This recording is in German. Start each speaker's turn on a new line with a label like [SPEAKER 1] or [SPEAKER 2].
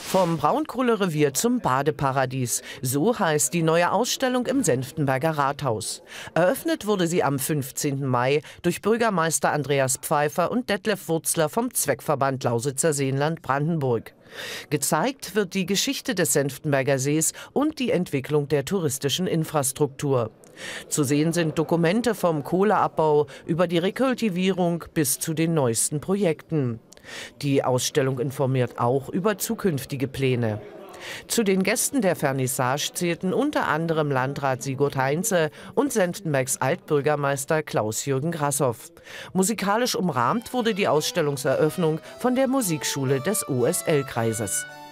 [SPEAKER 1] Vom Braunkohlerevier zum Badeparadies. So heißt die neue Ausstellung im Senftenberger Rathaus. Eröffnet wurde sie am 15. Mai durch Bürgermeister Andreas Pfeiffer und Detlef Wurzler vom Zweckverband Lausitzer Seenland-Brandenburg. Gezeigt wird die Geschichte des Senftenberger Sees und die Entwicklung der touristischen Infrastruktur. Zu sehen sind Dokumente vom Kohleabbau über die Rekultivierung bis zu den neuesten Projekten. Die Ausstellung informiert auch über zukünftige Pläne. Zu den Gästen der Vernissage zählten unter anderem Landrat Sigurd Heinze und Senftenbergs Altbürgermeister Klaus-Jürgen Grassoff. Musikalisch umrahmt wurde die Ausstellungseröffnung von der Musikschule des OSL-Kreises.